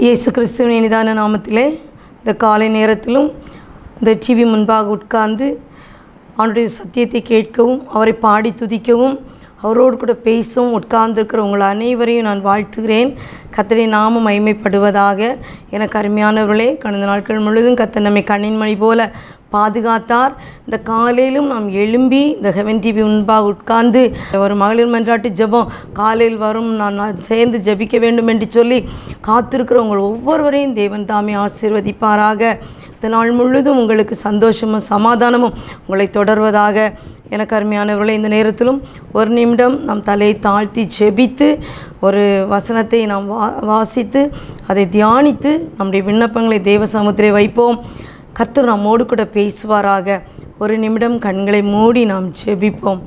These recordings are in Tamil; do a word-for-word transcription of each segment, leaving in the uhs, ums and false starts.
இயேசு கிறிஸ்துவின் இனிதான நாமத்திலே இந்த காலை நேரத்திலும் இந்த டிவி முன்பாக உட்கார்ந்து அவருடைய சத்தியத்தை கேட்கவும் அவரை பாடி துதிக்கவும் அவரோடு கூட பேசவும் உட்கார்ந்துருக்கிற உங்கள் அனைவரையும் நான் வாழ்த்துகிறேன். கர்த்தரின் நாமம் மகிமைப்படுவதாக. எனக்கு அருமையானவர்களே, கடந்த நாட்கள் முழுவதும் கர்த்தர் நம்மை கண்ணின் மணி போல பாதுகாத்தார். இந்த காலையிலும் நாம் எழும்பி இந்த ஹெவன் டிவி முன்பாக உட்கார்ந்து ஒரு மகளிர் மன்றாட்டு ஜெபம் காலையில் வரும், நான் சேர்ந்து ஜெபிக்க வேண்டும் என்று சொல்லி காத்திருக்கிற உங்கள் ஒவ்வொருவரையும் தேவன் தாமே ஆசீர்வதிப்பாராக. இந்த நாள் முழுவதும் உங்களுக்கு சந்தோஷமும் சமாதானமும் உங்களை தொடர்வதாக. எனக்கு அருமையானவர்களே, இந்த நேரத்திலும் ஒரு நிமிடம் நாம் தலையை தாழ்த்தி ஜெபித்து ஒரு வசனத்தை நாம் வா வாசித்து அதை தியானித்து நம்முடைய விண்ணப்பங்களை தேவ சமூகத்திலே வைப்போம். கர்த்தர் நம்மோடு கூட பேசுவாராக. ஒரு நிமிடம் கண்களை மூடி நாம் ஜெபிப்போம்.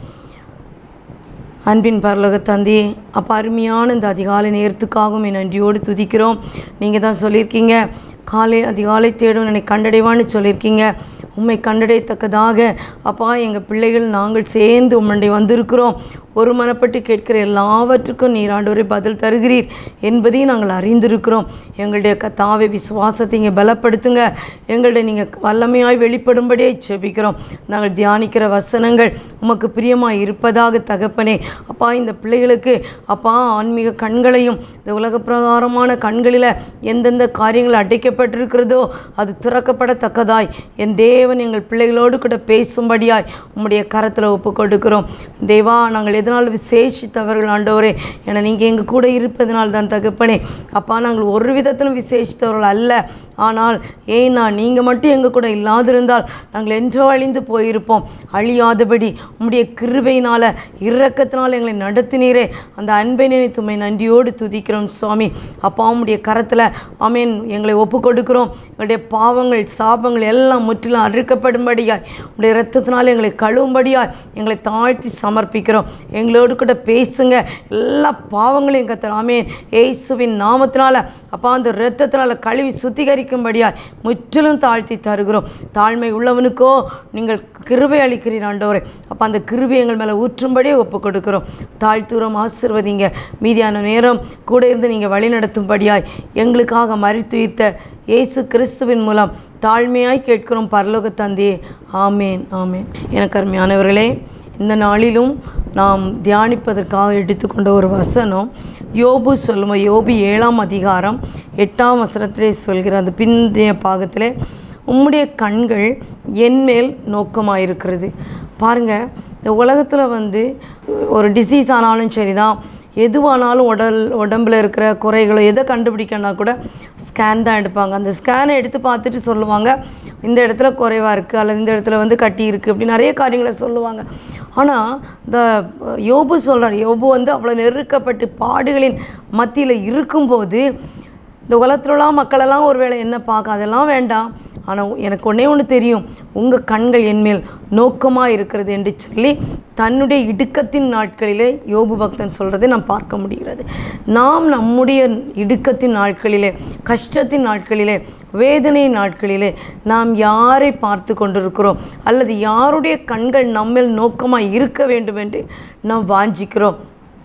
அன்பின் பரலோக தந்தையே, அப்போ அருமையான இந்த அதிகாலை நேரத்துக்காகவும் என் நன்றியோடு துதிக்கிறோம். நீங்கள் தான் சொல்லியிருக்கீங்க, காலை அதிகாலை தேடும் என்னை கண்டடைவான்னு சொல்லியிருக்கீங்க. உம்மை கண்டடையத்தக்கதாக அப்பா எங்கள் பிள்ளைகள் நாங்கள் சேர்ந்து உம்முடைய வந்திருக்கிறோம். ஒரு மனப்பட்டு கேட்கிற எல்லாவற்றுக்கும் நீர் ஆண்டவரே பதில் தருகிறீர் என்பதையும் நாங்கள் அறிந்திருக்கிறோம். எங்களுடைய கர்த்தாவே விசுவாசத்தை இங்கே பலப்படுத்துங்க. எங்களுடைய நீங்கள் வல்லமையாய் வெளிப்படும்படியே ஜெபிக்கிறோம். நாங்கள் தியானிக்கிற வசனங்கள் உமக்கு பிரியமாய் இருப்பதாக தகப்பனே. அப்பா இந்த பிள்ளைகளுக்கு அப்பா ஆன்மீக கண்களையும் இந்த உலக பிரகாரமான கண்களில் எந்தெந்த காரியங்கள் அடைக்கப்பட்டிருக்கிறதோ அது திறக்கப்படத்தக்கதாய் என் தேவன் எங்கள் பிள்ளைகளோடு கூட பேசும்படியாய் உம்முடைய கரத்தில் ஒப்பு கொடுக்கிறோம். தேவா, நாங்கள் எதனால் விசேஷித்தவர்கள் ஆண்டவரே, ஏன்னா நீங்கள் எங்கள் கூட இருப்பதனால் தான் தகப்பனே. அப்பா நாங்கள் ஒரு விதத்திலும் விசேஷித்தவர்கள் அல்ல. ஆனால் ஏன்னா நீங்கள் மட்டும் எங்கள் கூட இல்லாதிருந்தால் நாங்கள் என்றோ அழிந்து போயிருப்போம். அழியாதபடி உம்முடைய கிருபையினால் இரக்கத்தினால் எங்களை நடத்தினீரே, அந்த அன்பை நினைத்துமை நன்றியோடு துதிக்கிறோம் சுவாமி. அப்பா உம்முடைய கரத்தில் ஆமேன் எங்களை ஒப்பு கொடுக்கிறோம். எங்களுடைய பாவங்கள் சாபங்கள் எல்லாம் முற்றிலும் அறுக்கப்படும்படியாய் உம்முடைய இரத்தத்தினால் எங்களை கழுவும்படியாய் எங்களை தாழ்த்தி சமர்ப்பிக்கிறோம். எங்களோடு கூட பேசுங்க. எல்லா பாவங்களையும் கர்த்தர் ஆமேன் இயேசுவின் நாமத்தினால அப்பா அந்த இரத்தத்தினால கழுவி சுத்திகரிக்கும்படியாய் முற்றிலும் தாழ்த்தி தருகிறோம். தாழ்மை உள்ளவனுக்கோ நீங்கள் கிருபை அளிக்கிறீர் ஆண்டவரே. அப்போ அந்த கிருபை எங்கள் மேலே ஊற்றும்படியே ஒப்பு கொடுக்கிறோம். தாழ்த்துறோம், ஆசீர்வதிங்க. மீதியான நேரம் கூட இருந்து நீங்கள் வழி நடத்தும்படியாய் எங்களுக்காக மரித்துயிர்த்த இயேசு கிறிஸ்துவின் மூலம் தாழ்மையாய் கேட்கிறோம் பரலோக தந்தையே. ஆமேன் ஆமேன். எனக்கு அருமையானவர்களே, இந்த நாளிலும் நாம் தியானிப்பதற்காக எடுத்துக்கொண்ட ஒரு வசனம் யோபு சொல்லும். யோபு ஏழாம் அதிகாரம் எட்டாம் வசனத்திலே சொல்கிற அந்த பிந்தைய பாகத்திலே, உம்முடைய கண்கள் என்மேல் நோக்கமாயிருக்கிறது. பாருங்கள், இந்த உலகத்தில் வந்து ஒரு டிசீஸ் ஆனாலும் சரி தான், எதுவானாலும் உடல் உடம்பில் இருக்கிற குறைகளை எதை கண்டுபிடிக்கணும்னா கூட ஸ்கேன் தான் எடுப்பாங்க. அந்த ஸ்கேனை எடுத்து பார்த்துட்டு சொல்லுவாங்க இந்த இடத்துல குறைவாக இருக்குது அல்லது இந்த இடத்துல வந்து கட்டி இருக்குது, அப்படி நிறைய காரியங்களை சொல்லுவாங்க. ஆனால் இந்த யோபு சொல்கிறார், யோபு வந்து அவ்வளோ நெருக்கப்பட்டு பாடுகளின் மத்தியில் இருக்கும்போது இந்த உலகத்துலலாம் மக்களெல்லாம் ஒரு வேளை என்ன பார்க்க, அதெல்லாம் வேண்டாம், ஆனால் எனக்கு ஒன்றே ஒன்று தெரியும், உங்கள் கண்கள் என்மேல் நோக்கமாக இருக்கிறது என்று சொல்லி தன்னுடைய இடுக்கத்தின் நாட்களிலே யோபு பக்தன் சொல்கிறதை நாம் பார்க்க முடிகிறது. நாம் நம்முடைய இடுக்கத்தின் நாட்களிலே, கஷ்டத்தின் நாட்களிலே, வேதனை நாட்களிலே நாம் யாரை பார்த்து கொண்டிருக்கிறோம் அல்லது யாருடைய கண்கள் நம்மேல் நோக்கமாக இருக்க வேண்டும் என்று நாம் வாஞ்சிக்கிறோம்.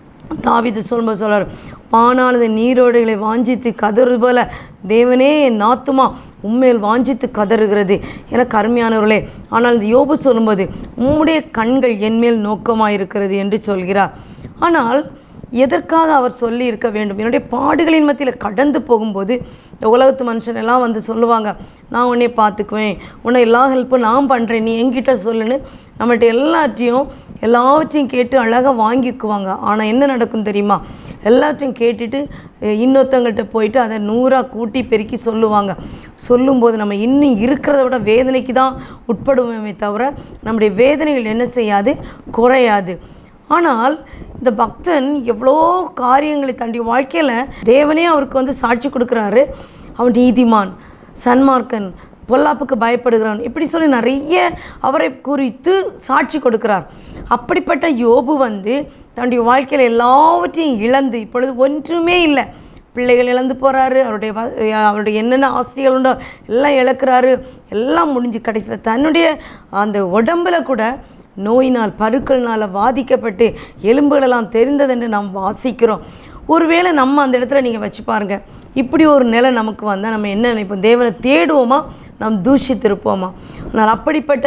தாவீது சொல்லும்போது சொல்றார், பானானது நீரோடைகளை வாஞ்சித்து கதறு போல தேவனே என் ஆத்துமா உண்மையில் வாஞ்சித்து கதறுகிறது. எனக்கு அருமையானவர்களே, ஆனால் இந்த யோபு சொல்லும்போது உம்முடைய கண்கள் என்மேல் நோக்கமாக இருக்கிறது என்று சொல்கிறார். ஆனால் எதற்காக அவர் சொல்லி இருக்க வேண்டும்? என்னுடைய பாடுகளின் மத்தியில் கடந்து போகும்போது இந்த உலகத்து மனுஷன் எல்லாம் வந்து சொல்லுவாங்க, நான் உன்னை பார்த்துக்குவேன், உன்னை எல்லா ஹெல்ப்பும் நான் பண்ணுறேன், நீ என்கிட்ட சொல்லுன்னு நம்மள்கிட்ட எல்லாத்தையும் எல்லாவற்றையும் கேட்டு அழகாக வாங்கிக்குவாங்க. ஆனால் என்ன நடக்கும் தெரியுமா? எல்லாத்தையும் கேட்டுட்டு இன்னொருத்தவங்கள்ட்ட போயிட்டு அதை நூறாக கூட்டி பெருக்கி சொல்லுவாங்க. சொல்லும்போது நம்ம இன்னும் இருக்கிறத விட வேதனைக்கு தான் உட்படுவோமே தவிர நம்முடைய வேதனைகள் என்ன செய்யாது, குறையாது. ஆனால் இந்த பக்தன் எவ்வளோ காரியங்களை தன்னுடைய வாழ்க்கையில் தேவனே அவருக்கு வந்து சாட்சி கொடுக்குறாரு. அவன் நீதிமான், சன்மார்க்கன், பொல்லாப்புக்கு பயப்படுகிறான், இப்படி சொல்லி நிறைய அவரை குறித்து சாட்சி கொடுக்கிறார். அப்படிப்பட்ட யோபு வந்து தன்னுடைய வாழ்க்கையில் எல்லாவற்றையும் இழந்து இப்பொழுது ஒன்றுமே இல்லை, பிள்ளைகள் இழந்து போகிறாரு, அவருடைய அவருடைய என்னென்ன ஆசைகள் உண்டோ எல்லாம் இழக்கிறாரு. எல்லாம் முடிஞ்சு கடைசியில் தன்னுடைய அந்த உடம்பில் கூட நோயினால் பருக்கள்னால் பாதிக்கப்பட்டு எலும்புகளெல்லாம் தெரிந்ததென்று நாம் வாசிக்கிறோம். ஒருவேளை நம்ம அந்த இடத்துல நீங்கள் வச்சு பாருங்கள், இப்படி ஒரு நிலை நமக்கு வந்தால் நம்ம என்ன நினைப்போம்? தேவனை தேடுவோமா, நாம் தூஷித்திருப்போமா? ஆனால் அப்படிப்பட்ட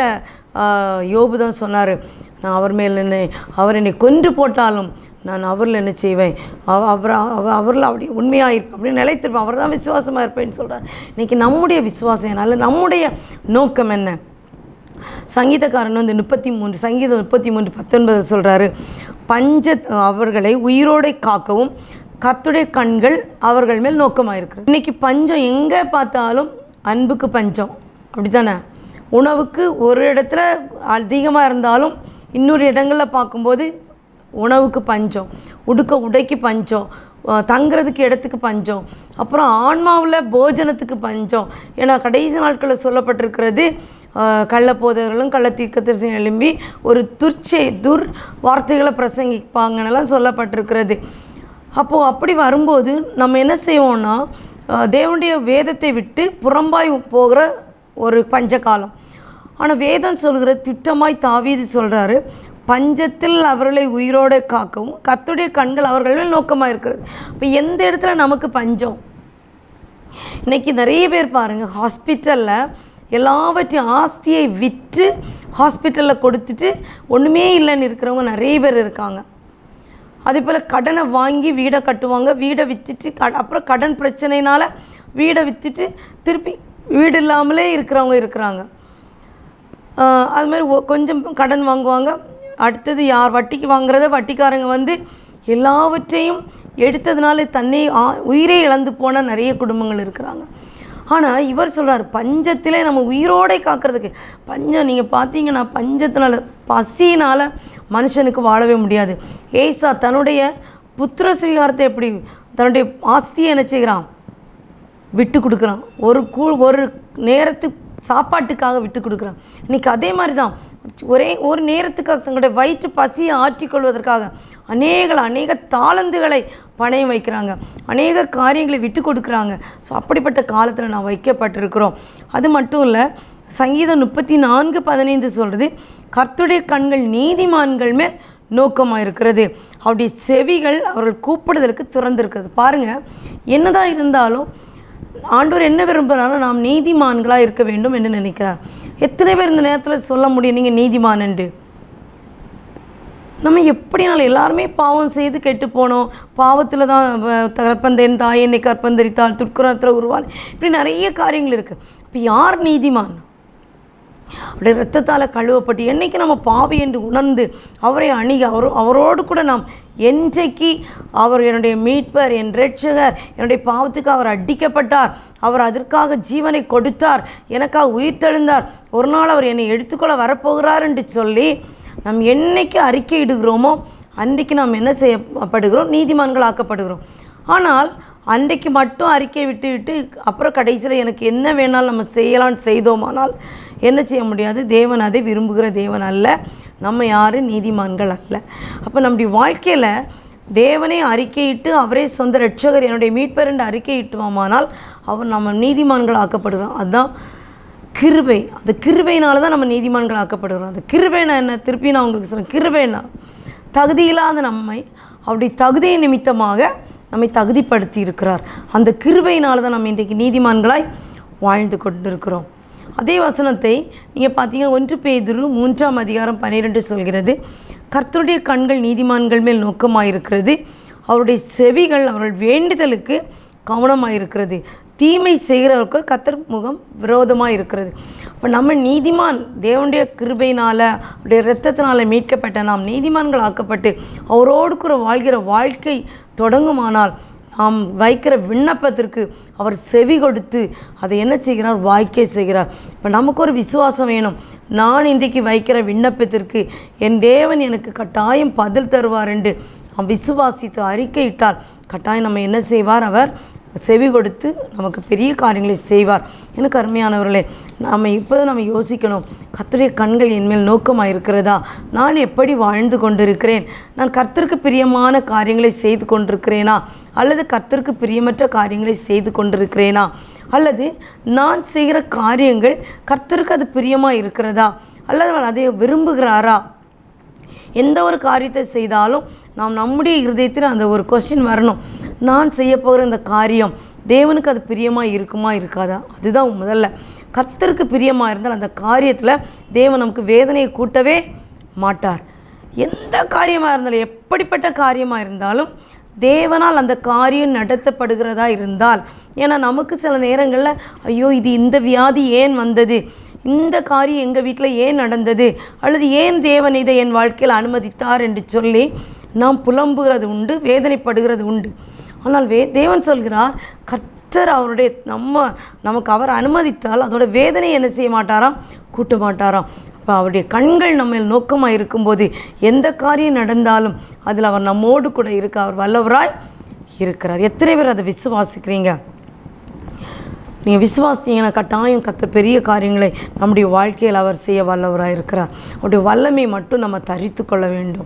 யோபு தான் சொன்னார், நான் அவர் மேல் என்ன, அவர் என்னை கொன்று போட்டாலும் நான் அவரில் என்ன செய்வேன், அவர் அவரில் அப்படி உண்மையாக இருப்பேன், அப்படி நிலைத்திருப்பேன், அவர் தான் விசுவாசமாக இருப்பேன்னு சொல்கிறார். இன்றைக்கி நம்முடைய விசுவாசம் என்ன, அல்ல நம்முடைய நோக்கம் என்ன? சங்கீதக்காரன் வந்து முப்பத்தி மூன்று சங்கீதம் முப்பத்தி மூன்று பத்தொன்பது சொல்கிறாரு, பஞ்ச அவர்களை உயிரோடு காக்கவும் கர்த்தருடைய கண்கள் அவர்கள் மேல் நோக்கமாக இருக்குது. இன்றைக்கி பஞ்சம் எங்கே பார்த்தாலும் அன்புக்கு பஞ்சம், அப்படி தானே? உணவுக்கு ஒரு இடத்துல அதிகமாக இருந்தாலும் இன்னொரு இடங்களில் பார்க்கும்போது உணவுக்கு பஞ்சம், உடுக்க உடைக்கு பஞ்சம், தங்குறதுக்கு இடத்துக்கு பஞ்சம், அப்புறம் ஆன்மாவில் போஜனத்துக்கு பஞ்சம். ஏன்னா கடைசி நாட்களில் சொல்லப்பட்டிருக்கிறது, கள்ளப்போதர்களும் கள்ள தீர்க்கதரிசியும் எழும்பி ஒரு துர்ச்சை துர் வார்த்தைகளை பிரசங்கிப்பாங்கன்னெல்லாம் சொல்லப்பட்டிருக்கிறது. அப்போது அப்படி வரும்போது நம்ம என்ன செய்வோம்னா, தேவனுடைய வேதத்தை விட்டு புறம்பாய் போகிற ஒரு பஞ்ச காலம். ஆனால் வேதம் சொல்கிற திட்டமாய் தாவீது சொல்கிறாரு, பஞ்சத்தில் அவர்களை உயிரோடு காக்கவும் கர்த்தருடைய கண்கள் அவர்கள் மேல் நோக்கமாக இருக்கிறது. இப்போ எந்த இடத்துல நமக்கு பஞ்சம்? இன்றைக்கி நிறைய பேர் பாருங்கள், ஹாஸ்பிட்டலில் எல்லாவற்றையும் ஆஸ்தியை விற்று ஹாஸ்பிட்டலில் கொடுத்துட்டு ஒன்றுமே இல்லைன்னு இருக்கிறவங்க நிறைய பேர் இருக்காங்க. அதே போல் கடனை வாங்கி வீடை கட்டுவாங்க, வீடை விற்றுட்டு க அப்புறம் கடன் பிரச்சனையினால் வீடை விற்றுட்டு திருப்பி வீடு இல்லாமலே இருக்கிறவங்க இருக்கிறாங்க. அதுமாதிரி கொஞ்சம் கடன் வாங்குவாங்க, அடுத்தது யார் வட்டிக்கு வாங்குறத வட்டிக்காரங்க வந்து எல்லாவற்றையும் எடுத்ததுனால தன்னை உயிரே இழந்து போன நிறைய குடும்பங்கள் இருக்கிறாங்க. ஆனால் இவர் சொல்கிறார், பஞ்சத்திலே நம்ம உயிரோடை காக்கிறதுக்கு. பஞ்சம் நீங்கள் பார்த்தீங்கன்னா பஞ்சத்தினால பசியினால் மனுஷனுக்கு வாழவே முடியாது. ஏசா தன்னுடைய புத்திர சுவீகாரத்தை எப்படி தன்னுடைய ஆஸ்தியை என்ன செய்கிறான், விட்டு கொடுக்குறான், ஒரு கூ ஒரு நேரத்து சாப்பாட்டுக்காக விட்டு கொடுக்குறான். இன்றைக்கி அதே மாதிரி தான், ஒரே ஒரு நேரத்துக்காக தங்களுடைய வயிற்று பசியை ஆற்றிக்கொள்வதற்காக அநேக அநேக தாளந்துகளை பணயம் வைக்கிறாங்க, அநேக காரியங்களை விட்டு கொடுக்குறாங்க. ஸோ அப்படிப்பட்ட காலத்தில் நான் வைக்கப்பட்டிருக்கிறோம். அது மட்டும் இல்லை, சங்கீதம் முப்பத்தி நான்கு பதினைந்து சொல்கிறது, கர்த்தருடைய கண்கள் நீதிமான்கள் மேல் நோக்கமாக இருக்கிறது, அவருடைய செவிகள் அவர்கள் கூப்பிடுதலுக்கு திறந்திருக்கிறது. பாருங்கள், என்னதான் இருந்தாலும் ஆண்டவர் என்ன விரும்புகிறாலும் நாம் நீதிமான்களாக இருக்க வேண்டும் என்று நினைக்கிறார். எத்தனை பேர் இந்த நேரத்தில் சொல்ல முடியும் நீங்கள் நீதிமான் என்று? நம்ம எப்படினாலும் எல்லாருமே பாவம் செய்து கெட்டு போனோம், பாவத்தில் தான் கற்பந்தேன் தாய் என்னை கற்பந்தரித்தால் துர்க்குறத்தில் உருவாள், இப்படி நிறைய காரியங்கள் இருக்குது. இப்போ யார் நீதிமான்? அப்படியே இரத்தத்தால் கழுவப்பட்டு என்றைக்கு நம்ம பாவி என்று உணர்ந்து அவரை அணுகி அவரோ அவரோடு கூட நாம் என்றைக்கு அவர் என்னுடைய மீட்பர், என் இரட்சகர், என்னுடைய பாவத்துக்கு அவர் அடிக்கப்பட்டார், அவர் அதற்காக ஜீவனை கொடுத்தார், எனக்காக உயிர் தெழுந்தார், ஒரு நாள் அவர் என்னை எடுத்துக்கொள்ள வரப்போகிறார் என்று சொல்லி நாம் என்னைக்கு அறிக்கை இடுகிறோமோ அன்றைக்கு நாம் என்ன செய்யப்படுகிறோம், நீதிமான்கள் ஆக்கப்படுகிறோம். ஆனால் அன்றைக்கு மட்டும் அறிக்கை விட்டு விட்டு அப்புறம் கடைசியில் எனக்கு என்ன வேணாலும் நம்ம செய்யலான்னு செய்தோமானால் என்ன செய்ய முடியாது. தேவன் அதை விரும்புகிற தேவன் அல்ல, நம்ம யாரும் நீதிமான்கள் அல்ல. அப்போ நம்முடைய வாழ்க்கையில் தேவனே அறிக்கையிட்டு அவரே சொந்த இரட்சகர் என்னுடைய மீட்பர் என்று அறிக்கையிட்டுவோமானால் அவர் நம்ம நீதிமான்கள் ஆக்கப்படுகிறோம். அதுதான் கிருபை. அந்த கிருபையினால தான் நம்ம நீதிமான்கள் ஆக்கப்படுகிறோம். அந்த கிருபைனா என்ன? திருப்பி நான் உங்களுக்கு சொல்கிறேன், கிருபைனா தகுதியில்லாத நம்மை அப்படி தகுதியை நிமித்தமாக நம்மை தகுதிப்படுத்தி இருக்கிறார். அந்த கிருபையினால தான் நம்ம இன்றைக்கு நீதிமான்களாய் வாழ்ந்து கொண்டிருக்கிறோம். அதே வசனத்தை நீங்கள் பார்த்தீங்கன்னா ஒன்று பேதுரு மூன்றாம் அதிகாரம் பன்னிரெண்டு சொல்கிறது, கர்த்தருடைய கண்கள் நீதிமான்கள் மேல் நோக்கமாயிருக்கிறது, அவருடைய செவிகள் அவர்கள் வேண்டுதலுக்கு கவனமாயிருக்கிறது, தீமை செய்கிறவருக்கு கர்த்தர் முகம் விரோதமாக இருக்கிறது. இப்போ நம்ம நீதிமான் தேவனுடைய கிருபையினால் அவருடைய இரத்தத்தினால் மீட்கப்பட்ட நாம் நீதிமான்கள் ஆக்கப்பட்டு அவரோடு கூட வாழ்கிற வாழ்க்கை தொடங்குமானால் நாம் வைக்கிற விண்ணப்பத்திற்கு அவர் செவி கொடுத்து அதை என்ன செய்கிறார், வாய்க்கை செய்கிறார். இப்போ நமக்கு ஒரு விசுவாசம் வேணும். நான் இன்றைக்கு வைக்கிற விண்ணப்பத்திற்கு என் தேவன் எனக்கு கட்டாயம் பதில் தருவார் என்று நாம் விசுவாசித்து அறிக்கையிட்டால் கட்டாயம் நம்ம என்ன செய்வார், அவர் செவி கொடுத்து நமக்கு பெரிய காரியங்களை செய்வார். எனக்கு அருமையானவர்களே, நம்ம இப்போது நம்ம யோசிக்கணும், கர்த்தருடைய கண்கள் என்மேல் நோக்கமாக இருக்கிறதா, நான் எப்படி வாழ்ந்து கொண்டிருக்கிறேன், நான் கர்த்தருக்கு பிரியமான காரியங்களை செய்து கொண்டிருக்கிறேனா, அல்லது கர்த்தருக்கு பிரியமற்ற காரியங்களை செய்து கொண்டிருக்கிறேனா, அல்லது நான் செய்கிற காரியங்கள் கர்த்தருக்கு அது பிரியமாக இருக்கிறதா, அல்லது அவர் அதை விரும்புகிறாரா. எந்த ஒரு காரியத்தை செய்தாலும் நாம் நம்முடைய இருதயத்தில் அந்த ஒரு கொஸ்டின் வரணும், நான் செய்ய போகிற இந்த காரியம் தேவனுக்கு அது பிரியமாக இருக்குமா இருக்காதா? அதுதான் முதல்ல. கர்த்தருக்கு பிரியமாக இருந்தால் அந்த காரியத்தில் தேவன் நமக்கு வேதனையை கூட்டவே மாட்டார். எந்த காரியமாக இருந்தாலும், எப்படிப்பட்ட காரியமாக இருந்தாலும் தேவனால் அந்த காரியம் நடத்தப்படுகிறதா இருந்தால், ஏன்னா நமக்கு சில நேரங்களில் ஐயோ இது இந்த வியாதி ஏன் வந்தது, இந்த காரியம் எங்கள் வீட்டில் ஏன் நடந்தது, அல்லது ஏன் தேவன் இதை என் வாழ்க்கையில் அனுமதித்தார் என்று சொல்லி நாம் புலம்புகிறது உண்டு, வேதனைப்படுகிறது உண்டு. ஆனால் வே தேவன் சொல்கிறார், கர்த்தர் அவருடைய நம்ம நமக்கு அவர் அனுமதித்தால் அதோட வேதனை என்ன செய்ய மாட்டாராம், கூட்ட மாட்டாராம். அப்போ அவருடைய கண்கள் நம்ம நோக்கமாக இருக்கும்போது எந்த காரியம் நடந்தாலும் அதில் அவர் நம்மோடு கூட இருக்க அவர் வல்லவராய் இருக்கிறார். எத்தனை பேர் அதை விசுவாசிக்கிறீங்க? நீங்கள் விசுவாசித்தீங்கன்னா கட்டாயம் கர்த்தர் பெரிய காரியங்களை நம்முடைய வாழ்க்கையில் அவர் செய்ய வல்லவராக இருக்கிறார். அவருடைய வல்லமை மட்டும் நம்ம தரித்து கொள்ள வேண்டும்.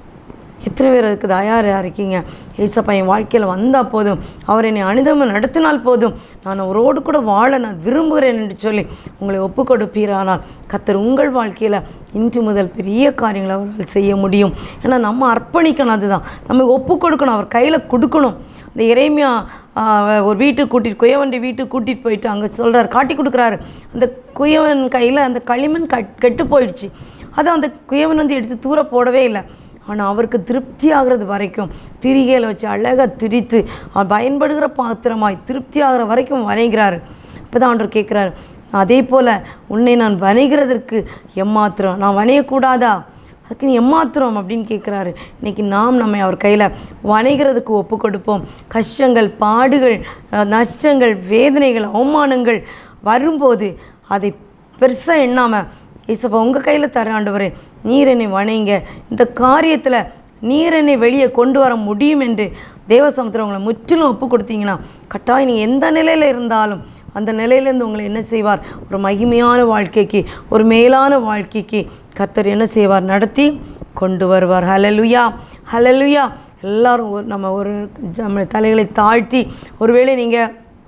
எத்தனை பேர் அதுக்கு தயாராக இருக்கீங்க? ஏசப்பா என் வாழ்க்கையில் வந்தால் போதும், அவர் என்னை அனுதமம் நடத்தினால் போதும், நான் அவரோடு கூட வாழ நான் விரும்புகிறேன் என்று சொல்லி உங்களை ஒப்பு கொடுப்பீரானால் கர்த்தர் உங்கள் வாழ்க்கையில் இன்று முதல் பெரிய காரியங்களை அவரால் செய்ய முடியும். ஏன்னா நம்ம அர்ப்பணிக்கணும், அதுதான் நம்ம ஒப்பு கொடுக்கணும், அவர் கையில் கொடுக்கணும். இந்த எரேமியா ஒரு வீட்டுக்கு கூட்டிகிட்டு குயவன் வீட்டுக்கு கூட்டிகிட்டு போயிட்டு அங்கே சொல்கிறார், காட்டி கொடுக்குறாரு. அந்த குயவன் கையில் அந்த களிமண் கட் கெட்டு போயிடுச்சு. அதை அந்த குயவன் வந்து எடுத்து தூர போடவே இல்லை. ஆனால் அவருக்கு திருப்தி ஆகிறது வரைக்கும் திரிகையில் வச்சு அழகாக திரித்து பயன்படுகிற பாத்திரமாய் திருப்தி ஆகிற வரைக்கும் வணைகிறாரு. இப்போ தான் ஆண்டவர் கேட்குறாரு, அதே போல் உன்னை நான் வணைகிறதற்கு எம்மாத்திரம், நான் வணையக்கூடாதா, அதுக்கு நீ எம்மாத்திரம் அப்படின்னு கேட்குறாரு. இன்றைக்கி நாம் நம்மை அவர் கையில் வணைகிறதுக்கு ஒப்பு கொடுப்போம். கஷ்டங்கள், பாடுகள், நஷ்டங்கள், வேதனைகள், அவமானங்கள் வரும்போது அதை பெருசாக எண்ணாமல், ஏசப்பா உங்கள் கையில் தர ஆண்டவரே, நீர் என்னை வணைங்க, இந்த காரியத்தில் நீர் என்னை வெளியே கொண்டு வர முடியும் என்று தேவ சமுத்திரம் உங்களை முற்றிலும் ஒப்பு கொடுத்தீங்கன்னா கட்டாயம் நீங்கள் எந்த நிலையில் இருந்தாலும் அந்த நிலையிலேருந்து உங்களை என்ன செய்வார், ஒரு மகிமையான வாழ்க்கைக்கு, ஒரு மேலான வாழ்க்கைக்கு கர்த்தர் என்ன செய்வார், நடத்தி கொண்டு வருவார். ஹல்லேலூயா, ஹல்லேலூயா. எல்லாரும் ஒரு நம்ம ஒரு நம்ம தலைகளை தாழ்த்தி, ஒருவேளை நீங்கள்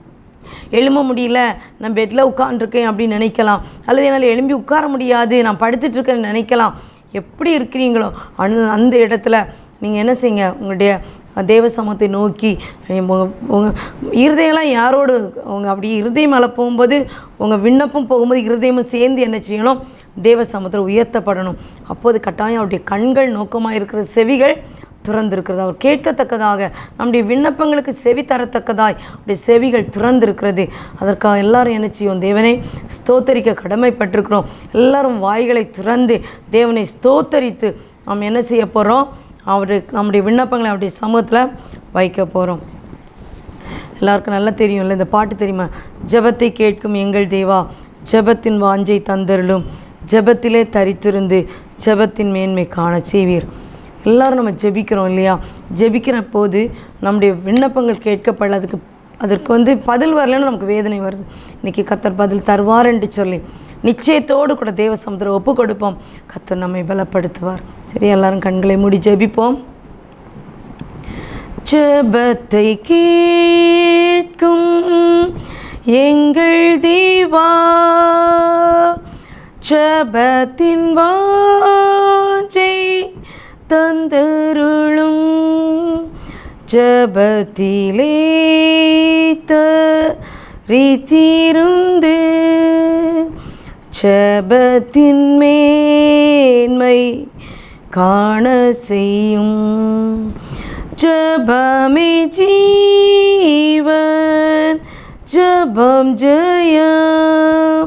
எழும்ப முடியல, நான் பெட்டில் உட்காந்துருக்கேன் அப்படின்னு நினைக்கலாம், அல்லது என்னால் எழும்பி உட்கார முடியாது, நான் படுத்துட்ருக்கேன்னு நினைக்கலாம். எப்படி இருக்கிறீங்களோ அந்த அந்த இடத்துல நீங்கள் என்ன செய்யுங்க, உங்களுடைய தேவ சமூகத்தை நோக்கி உங்கள் இருதயம்லாம் யாரோடு உங்கள் அப்படி இருதயம் மேலே போகும்போது உங்கள் விண்ணப்பம் போகும்போது இருதயமும் சேர்ந்து என்ன செய்யணும், தேவ சமூகத்தில் உயர்த்தப்படணும். அப்போது கட்டாயம் அவருடைய கண்கள் நோக்கமாக இருக்கிற செவிகள் திறந்திருக்கிறது, அவர் கேட்கத்தக்கதாக நம்முடைய விண்ணப்பங்களுக்கு செவி தரத்தக்கதாய் அவருடைய செவிகள் திறந்திருக்கிறது. அதற்காக எல்லாரும் என்ன செய்வோம், தேவனை ஸ்தோத்தரிக்க கடமைப்பட்டிருக்கிறோம். எல்லாரும் வாய்களை திறந்து தேவனை ஸ்தோத்தரித்து நாம் என்ன செய்ய போகிறோம், அவரு நம்முடைய விண்ணப்பங்களை அவருடைய சமூகத்தில் வைக்க போகிறோம். எல்லாருக்கும் நல்லா தெரியும்ல, இந்த பாட்டு தெரியுமா, ஜெபத்தை கேட்கும் எங்கள் தேவா, ஜெபத்தின் வாஞ்சை தந்தருளும், ஜெபத்திலே தரித்திருந்து ஜெபத்தின் மேன்மை காண செய்வீர். எல்லோரும் நம்ம ஜெபிக்கிறோம் இல்லையா, ஜெபிக்கிற போது நம்முடைய விண்ணப்பங்கள் கேட்கப்படல, அதுக்கு அதற்கு வந்து பதில் வரலன்னு நமக்கு வேதனை வருது. இன்றைக்கி கர்த்தர் பதில் தருவார் என்று சொல்லி நிச்சயத்தோடு கூட தேவ சமுத்திரம் ஒப்பு கொடுப்போம், கர்த்தர் நம்மை பலப்படுத்துவார். சரி, எல்லாரும் கண்களை மூடி ஜெபிப்போம். ஜெபத்தை கேட்கும் எங்கள் தேவா, ஜெபத்தின் வாஞ்சை தந்தருளும், ஜெபத்திலே தரித்திருந்து ஜெபத்தின் மேன்மை காண செய்யும். ஜெபமே ஜீவன், ஜெபம் ஜெயம்,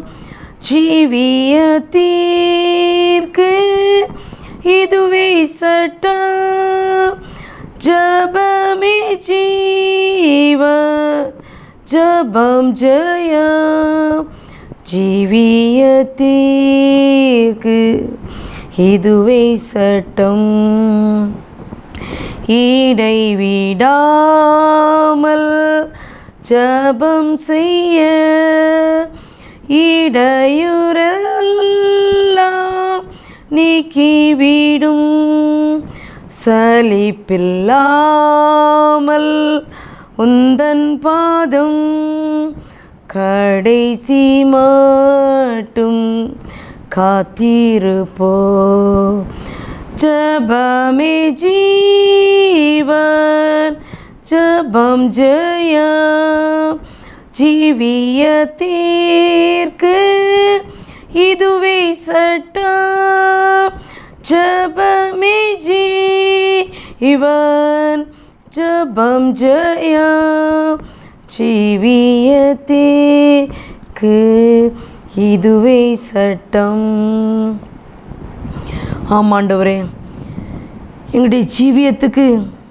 ஜீவியத்திற்கு இதுவே சட்டம். ஜெபமே ஜீவன், ஜெபம் ஜெயம், ஜீவியத்திற்கு இதுவே சட்டம். இடைவிடாமல் ஜெபம் செய்ய இடையூறெல்லாம் நீக்கிவிடும். சலிப்பில்லாமல் உந்தன் பாதம் கடைசி மட்டும் காத்திருப்போ. ஜெபமே ஜீவன், ஜெபம் ஜெயம் ஜீவியத்திற்கு இதுவே சட்டம் ஜெபமே ஜீவன் ஜெபம் ஜெயம் ஜீவியத்திற்கு இதுவே சட்டம். ஆமாண்டவரே, எங்களுடைய ஜீவியத்துக்கு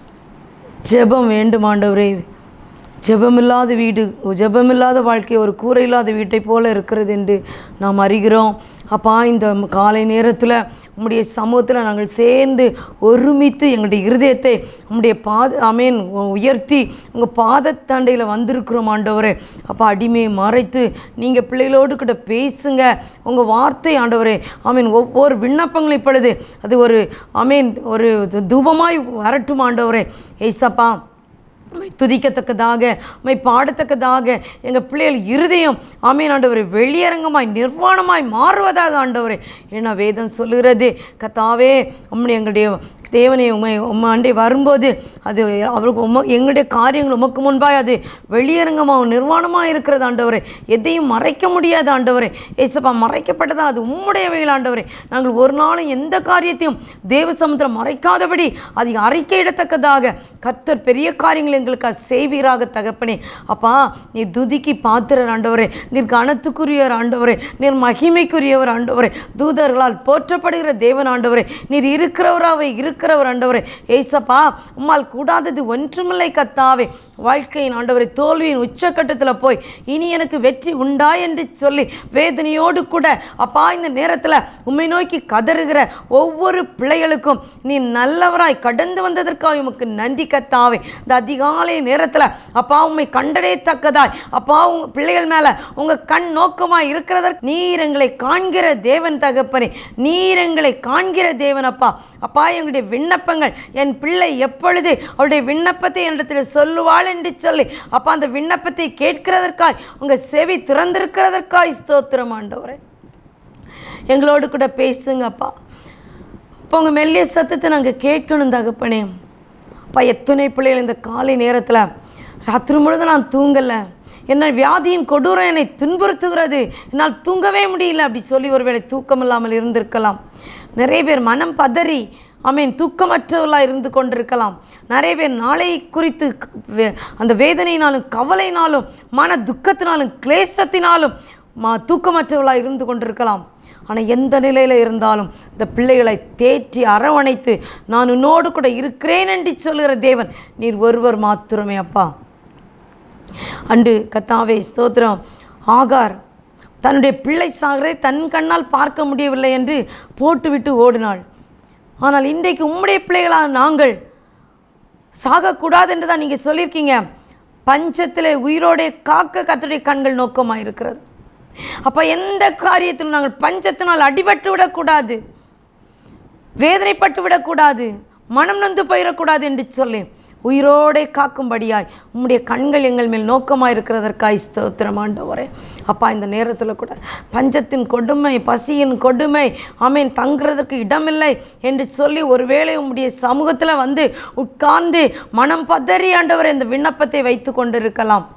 ஜெபம் வேண்டும் ஆண்டவரே. ஜெபமில்லாத வீடு, ஜெபமில்லாத வாழ்க்கை ஒரு கூரை இல்லாத வீட்டை போல இருக்கிறது என்று நாம் அறிகிறோம். அப்பா, இந்த காலை நேரத்தில் உம்முடைய சமூகத்தில் நாங்கள் சேர்ந்து ஒருமித்து எங்களுடைய இருதயத்தை உம்முடைய பாத அமேன் உயர்த்தி உங்கள் பாதத்தண்டையில் வந்திருக்கிறோம் ஆண்டவரே. அப்பா, அடிமையை மறைத்து நீங்கள் பிள்ளைகளோடு கிட்ட பேசுங்க. உங்கள் வார்த்தை ஆண்டவரே ஆமீன் ஒவ்வொரு விண்ணப்பங்களும் இப்பொழுது அது ஒரு அமேன் ஒரு தூபமாய் வரட்டும் ஆண்டவரே. ஏசப்பா, உம்மை துதிக்கத்தக்கதாக உம்மை பாடத்தக்கதாக எங்கள் பிள்ளைகள் இருதயம் ஆமீன் ஆண்டவரே வெளியரங்கமாய் நிர்வாணமாய் மாறுவதாக ஆண்டவரே. ஏன்னா வேதம் சொல்லுகிறது கர்த்தாவே உம்முடைய எங்களுடைய தேவனை உண்மை உண்மை ஆண்டை வரும்போது அது அவருக்கு உம எங்களுடைய காரியங்கள் உமக்கு முன்பாய் அது வெளியரங்கமாக நிர்வாணமாக இருக்கிறது ஆண்டவரே. எதையும் மறைக்க முடியாது ஆண்டவரே. ஏசப்பா, மறைக்கப்பட்டதான் அது உம்முடையவைகள் ஆண்டவரே. நாங்கள் ஒரு நாளும் எந்த காரியத்தையும் தேவ சமுத்திரம் மறைக்காதபடி அதை அறிக்கையிடத்தக்கதாக கர்த்தர் பெரிய காரியங்கள் எங்களுக்கு செய்வீராக தகப்பனே. அப்பா, நீர் துதிக்கு பாத்திரர் ஆண்டவரே, நீர் கனத்துக்குரியவர் ஆண்டவரே, நீர் மகிமைக்குரியவர் ஆண்டவரே, தூதர்களால் போற்றப்படுகிற தேவன் ஆண்டவரே, நீர் இருக்கிறவராகவே இருக்கிறவர் ஆண்டவரே. ஏசப்பா, உம்மால் கூடாதது ஒன்றுமில்லை கர்த்தாவே. வாழ்க்கையின் ஆண்டவரே தோல்வியின் உச்சக்கட்டத்தில் போய் இனி எனக்கு வெற்றி உண்டா என்று சொல்லி வேதனையோடு கூட அப்பா இந்த நேரத்தில் உம்மை நோக்கி கதறுகிற ஒவ்வொரு பிள்ளைகளுக்கும் நீ நல்லவராய் கடந்து வந்ததற்காக உமக்கு நன்றி கர்த்தாவே. இந்த அதிகாலை நேரத்தில் அப்பா உம்மை கண்டடையத்தக்கதாய் அப்பா உங்கள் பிள்ளைகள் மேலே உங்கள் கண் நோக்கமாக இருக்கிறதற்கு நீர் எங்களை காண்கிற தேவன் தகப்பனே, நீர் எங்களை காண்கிற தேவன் அப்பா. அப்பா, எங்களுடைய விண்ணப்பங்கள் என் பிள்ளை எப்பொழுது அவருடைய விண்ணப்பத்தை என்னிடத்தில் சொல்லுவாள் என்று சொல்லி அப்பா அந்த விண்ணப்பத்தை கேட்கிறதற்காய் உங்கள் செவி திறந்திருக்கிறதற்காய் ஸ்தோத்திரம் ஆண்டவரே. எங்களோடு கூட பேசுங்க அப்பா. அப்போ உங்கள் மெல்லிய சத்தத்தை நாங்கள் கேட்கணும் தகப்பனே. அப்பா, எத்தனை பிள்ளைகள் இந்த காலை நேரத்தில் ராத்திரி முழுதும் நான் தூங்கலை, என்னால் வியாதியின் கொடூரம் என்னை துன்புறுத்துகிறது, என்னால் தூங்கவே முடியல அப்படி சொல்லி ஒருவேளை தூக்கம் இல்லாமல் இருந்திருக்கலாம். நிறைய பேர் மனம் பதறி ஆமீன் தூக்கமற்றவர்களாக இருந்து கொண்டிருக்கலாம். நிறைய பேர் நாளை குறித்து அந்த வேதனையினாலும் கவலையினாலும் மன துக்கத்தினாலும் கிளேசத்தினாலும் மா தூக்கமற்றவர்களாக இருந்து கொண்டிருக்கலாம். ஆனால் எந்த நிலையில் இருந்தாலும் இந்த பிள்ளைகளை தேற்றி அரவணைத்து நான் உன்னோடு கூட இருக்கிறேன் என்று சொல்கிற தேவன் நீர் ஒருவர் மாத்திரமே அப்பா. அண்டு கர்த்தாவே ஸ்தோத்திரம். ஆகார் தன்னுடைய பிள்ளை சாகிறதை தன் கண்ணால் பார்க்க முடியவில்லை என்று போட்டுவிட்டு ஓடினாள். ஆனால் இன்றைக்கு உம்முடைய பிள்ளைகளாக நாங்கள் சாகக்கூடாது என்று தான் நீங்கள் சொல்லியிருக்கீங்க. பஞ்சத்திலே உயிரோடே காக்க கர்த்தருடைய கண்கள் நோக்கமாக இருக்கிறது. அப்போ எந்த காரியத்திலும் நாங்கள் பஞ்சத்தினால் அடிபட்டு விடக்கூடாது, வேதனைப்பட்டு விடக்கூடாது, மனம் நொந்து போயிடக்கூடாது என்று சொல்லி உயிரோடே காக்கும்படியாய் உம்முடைய கண்கள் எங்கள் மேல் நோக்கமாக இருக்கிறதற்காய் ஸ்தோத்திரம் ஆண்டவரே. அப்பா, இந்த நேரத்தில் கூட பஞ்சத்தின் கொடுமை, பசியின் கொடுமை ஆமீன் தங்குறதுக்கு இடமில்லை என்று சொல்லி ஒருவேளை உம்முடைய சமூகத்தில் வந்து உட்கார்ந்து மனம் பதறி ஆண்டவரே இந்த விண்ணப்பத்தை வைத்து கொண்டிருக்கலாம்.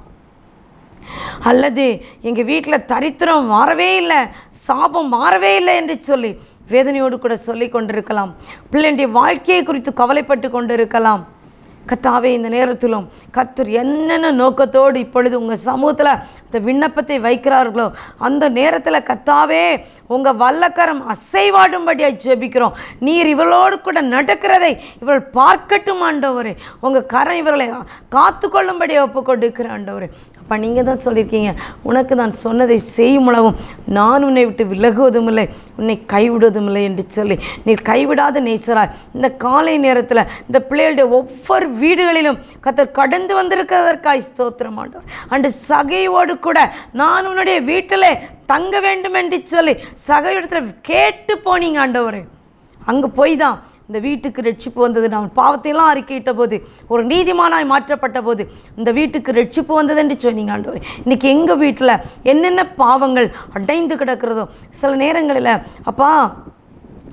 அல்லது எங்கள் வீட்டில் தரித்திரம் மாறவே இல்லை, சாபம் மாறவே இல்லை என்று சொல்லி வேதனையோடு கூட சொல்லி கொண்டிருக்கலாம். பிள்ளைடைய வாழ்க்கையை குறித்து கவலைப்பட்டு கொண்டிருக்கலாம். கர்த்தாவே, இந்த நேரத்திலும் கர்த்தர் என்னென்ன நோக்கத்தோடு இப்பொழுது உங்கள் சமூகத்தில் இந்த விண்ணப்பத்தை வைக்கிறார்களோ அந்த நேரத்தில் கர்த்தாவே உங்கள் வல்லக்கரம் அசைவாடும்படியாக ஜெபிக்கிறோம். நீர் இவளோடு கூட நடக்கிறதை இவள் பார்க்கட்டும் ஆண்டவரே. உங்கள் கரம் இவர்களை காத்து கொள்ளும்படியாக ஒப்பு கொடுக்கிற ஆண்டவரே. அப்போ நீங்கள் தான் சொல்லியிருக்கீங்க, உனக்கு நான் சொன்னதை செய்யும் அளவும் நான் உன்னை விட்டு விலகுவதும் இல்லை, உன்னை கைவிடுவதும் இல்லை என்று சொல்லி நீர் கைவிடாத நேசராய் இந்த காலை நேரத்தில் இந்த பிள்ளைகளுடைய ஒவ்வொரு வீடுகளிலும் கர்த்தர் கடந்து வந்திருக்கிறதற்காய் ஸ்தோத்திரம் ஆண்டவர். அன்று சகையோடு கூட நான் உன்னுடைய வீட்டில் தங்க வேண்டும் என்று சொல்லி சகையிடத்தில் கேட்டு போனீங்க ஆண்டவரே. அங்கே போய் தான் இந்த வீட்டுக்கு ரட்சிப்பு வந்தது. நாம் பாவத்தையெல்லாம் அறிக்கையிட்ட போது ஒரு நீதிமானாய் மாற்றப்பட்ட போது இந்த வீட்டுக்கு ரட்சிப்பு வந்தது என்று சொன்னீங்க ஆண்டவரே. இன்றைக்கி எங்கள் வீட்டில் என்னென்ன பாவங்கள் அடைந்து கிடக்கிறதோ சில நேரங்களில் அப்பா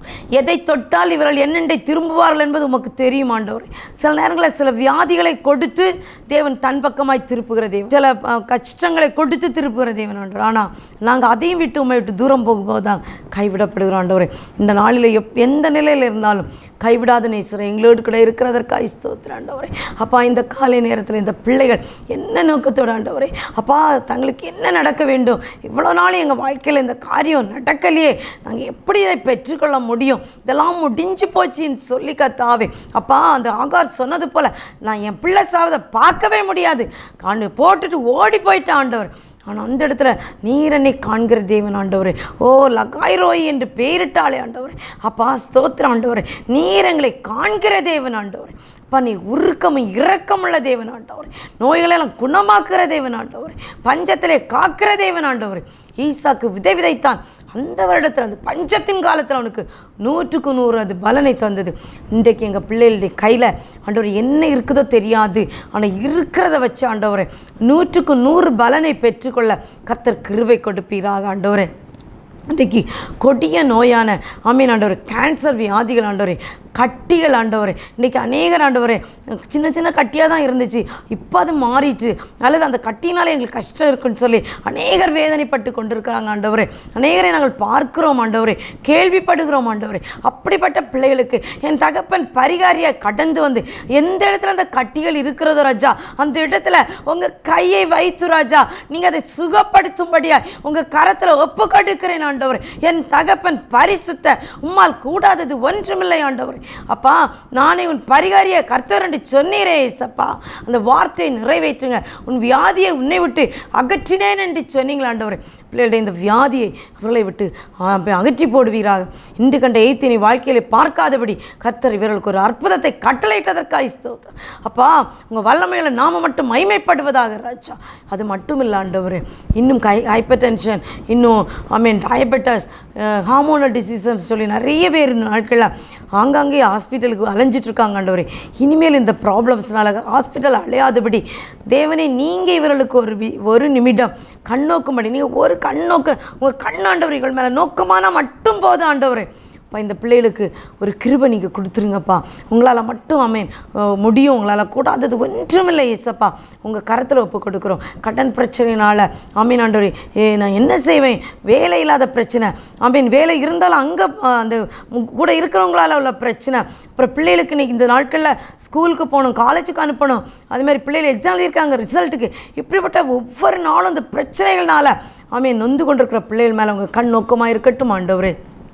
எதை தொட்டால் இவர்கள் என்னென்றை திரும்புவார்கள் என்பது உமக்கு தெரியும் ஆண்டவரே. சில நேரங்களில் சில வியாதிகளை கொடுத்து தேவன் தன் பக்கமாய் திருப்புகிற தேவன், சில கஷ்டங்களை கொடுத்து திருப்புகிற தேவன் ஆண்டவர். ஆனால் நாங்கள் அதையும் விட்டு உண்மை விட்டு தூரம் போகும்போது தான் கைவிடப்படுகிறோம் ஆண்டவரே. இந்த நாளில் எப் எந்த நிலையில் இருந்தாலும் கைவிடாத நேசரை எங்களோடு கூட இருக்கிறதற்காக ஸ்தோத்திரம் ஆண்டவரே. அப்பா, இந்த காலை நேரத்தில் இந்த பிள்ளைகள் என்ன நோக்கத்தோடு ஆண்டவரே, அப்பா தங்களுக்கு என்ன நடக்க வேண்டும், இவ்வளோ நாள் எங்கள் வாழ்க்கையில் இந்த காரியம் நடக்கலையே, நாங்கள் எப்படி இதை பெற்றுக்கொள்ள முடியும், இதெல்லாம் முடிஞ்சு போச்சுன்னு சொல்லி கத்தாவே. அப்பா, அந்த ஆகார் சொன்னது போல் நான் என் பிள்ளை சாவதை பார்க்கவே முடியாது, காண்டு போட்டுட்டு ஓடி போயிட்டேன் ஆண்டவர். ஆனால் அந்த இடத்துல நீர் என்னை காண்கிற தேவன் ஆண்டவரே. ஓ லகாய்ரோய் என்று பெயரிட்டாலே ஆண்டவரே. அப்பா ஸ்தோத்திரம் ஆண்டவரே, நீர் எங்களை காண்கிற தேவன் ஆண்டவரே. அப்பா, நீர் உருக்கமும் இரக்கமுள்ள தேவன் ஆண்டவரே. நோய்களெல்லாம் குணமாக்குற தேவன் ஆண்டவரே. பஞ்சத்திலே காக்கிற தேவன் ஆண்டவரே. ஈசாக்கு விதை விதைத்தான், அந்த வருடத்தில் அந்த பஞ்சத்தின் காலத்தில் அவனுக்கு நூற்றுக்கு நூறு அது பலனை தந்தது. இன்றைக்கு எங்கள் பிள்ளைகளுடைய கையில் ஆண்டவர் என்ன இருக்குதோ தெரியாது, ஆனால் இருக்கிறத வச்சு ஆண்டவரே நூற்றுக்கு நூறு பலனை பெற்றுக்கொள்ள கர்த்தர் கிருபை கொடுப்பீராக ஆண்டவரே. இன்றைக்கு கொடிய நோயான ஆமீன் ஆண்டவரே, கேன்சர் வியாதிகள் ஆண்டவரே, கட்டிகள் ஆண்டவரே, இன்றைக்கி அநேகர் ஆண்டவரே சின்ன சின்ன கட்டியாக தான் இருந்துச்சு, இப்போ அது மாறிட்டு, அல்லது அந்த கட்டினாலே எங்களுக்கு கஷ்டம் இருக்குன்னு சொல்லி அநேகர் வேதனைப்பட்டு கொண்டிருக்கிறாங்க ஆண்டவரே. அநேகரை நாங்கள் பார்க்கிறோம் ஆண்டவரே, கேள்விப்படுகிறோம் ஆண்டவரே. அப்படிப்பட்ட பிள்ளைகளுக்கு என் தகப்பன் பரிகாரியாக கடந்து வந்து எந்த இடத்துல அந்த கட்டிகள் இருக்கிறதோ ராஜா, அந்த இடத்துல உங்கள் கையை வைத்து ராஜா நீங்கள் அதை சுகப்படுத்தும்படியா உங்கள் கரத்தில் ஒப்பு கொடுக்கிறேன் ஆண்டவரே. என் தகப்பன் பரிசுத்த, உம்மால் கூடாதது ஒன்றுமில்லை ஆண்டவரே. அப்பா, நானே உன் பரிகாரிய கர்த்தர் என்று சொன்னீரே ஏசப்பா, அந்த வார்த்தையை நிறைவேற்றுங்க. உன் வியாதியை உன்னை விட்டு அகற்றினேன் என்று சொன்னீங்களா ஆண்டவரே. பிள்ளைகளுடைய இந்த வியாதியை அவர்களை விட்டு அகற்றி போடுவீராக. இன்று கண்ட எய்த்தினை வாழ்க்கையிலே பார்க்காதபடி கர்த்தர் இவர்களுக்கு ஒரு அற்புதத்தை கட்டளையிட்டதற்காக ஸ்தோத்திரம். அப்பா, உங்கள் வல்லமையில நாம மட்டும் மைமைப்படுவதாக ராஜா. அது மட்டும் இல்லை ஆண்டவரே, இன்னும் கை ஹைப்பர் டென்ஷன், இன்னும் I mean diabetes, hormonal diseases சொல்லி நிறைய பேர் இந்த நாட்களில் ஆங்காங்கே ஹாஸ்பிட்டலுக்கு அலைஞ்சிட்ருக்காங்க ஆண்டவரே. இனிமேல் இந்த ப்ராப்ளம்ஸ்னால ஹாஸ்பிட்டல் அலையாதபடி தேவனே நீங்கள் இவர்களுக்கு ஒரு ஒரு நிமிடம் கண்ணோக்கும்படி, நீங்கள் ஒரு கண்ணோக்க உங்கள் கண்ணாண்டவர் இவர்கள் மேலே நோக்கமான மட்டும் போதும் ஆண்டவரே. அப்பா, இந்த பிள்ளைகளுக்கு ஒரு கிருபை நீங்கள் கொடுத்துருங்கப்பா. உங்களால் மட்டும் ஆமேன் முடியும், உங்களால் கூடாதது ஒன்றுமில்லை ஏசப்பா. உங்கள் கரத்தில் ஒப்பு கொடுக்குறோம். கடன் பிரச்சனையினால் ஆமீன் ஆண்டவரே, ஏ நான் என்ன செய்வேன், வேலை இல்லாத பிரச்சனை, ஆமீன் வேலை இருந்தாலும் அங்கே அந்த கூட இருக்கிறவங்களால உள்ள பிரச்சனை, அப்புறம் பிள்ளைகளுக்கு இன்றைக்கி இந்த நாட்களில் ஸ்கூலுக்கு போகணும், காலேஜுக்கு அனுப்பணும், அதுமாதிரி பிள்ளைகள் எக்ஸாம் எழுதியிருக்காங்க ரிசல்ட்டுக்கு, இப்படிப்பட்ட ஒவ்வொரு நாளும் இந்த பிரச்சனைகள்னால ஆமீன் நொந்து கொண்டிருக்கிற பிள்ளைகள் மேலே உங்கள் கண் நோக்கமாக இருக்கட்டும் ஆண்டவரே.